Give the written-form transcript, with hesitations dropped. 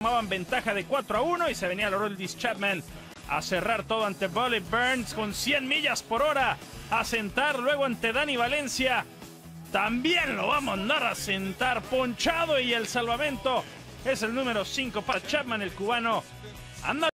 tomaban ventaja de 4-1 y se venía Aroldis Chapman a cerrar todo ante Bolly Burns con 100 millas por hora a sentar, luego ante Dani Valencia también lo va a mandar a sentar ponchado y el salvamento es el número 5 para Chapman, el cubano anda